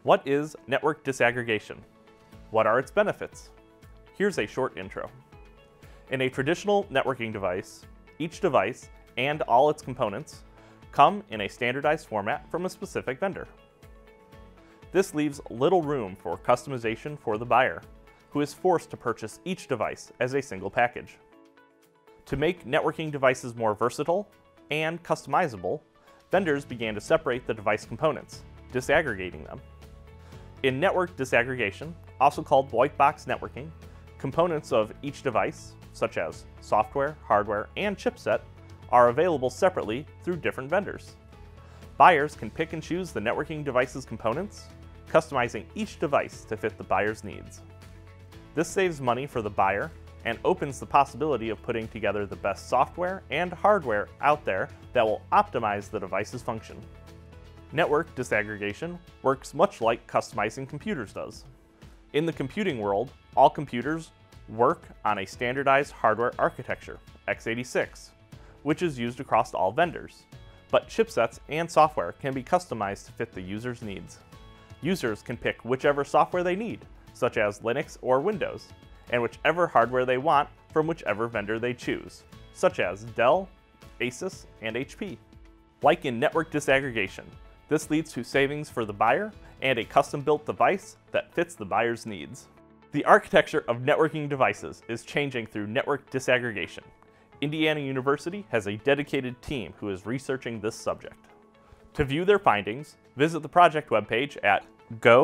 What is network disaggregation? What are its benefits? Here's a short intro. In a traditional networking device, each device and all its components come in a standardized format from a specific vendor. This leaves little room for customization for the buyer, who is forced to purchase each device as a single package. To make networking devices more versatile and customizable, vendors began to separate the device components, disaggregating them. In network disaggregation, also called white box networking, components of each device, such as software, hardware, and chipset, are available separately through different vendors. Buyers can pick and choose the networking device's components, customizing each device to fit the buyer's needs. This saves money for the buyer and opens the possibility of putting together the best software and hardware out there that will optimize the device's function. Network disaggregation works much like customizing computers does. In the computing world, all computers work on a standardized hardware architecture, x86, which is used across all vendors. But chipsets and software can be customized to fit the user's needs. Users can pick whichever software they need, such as Linux or Windows, and whichever hardware they want from whichever vendor they choose, such as Dell, Asus, and HP. Like in network disaggregation, this leads to savings for the buyer and a custom-built device that fits the buyer's needs. The architecture of networking devices is changing through network disaggregation. Indiana University has a dedicated team who is researching this subject. To view their findings, visit the project webpage at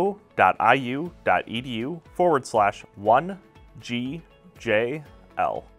go.iu.edu/1GJL.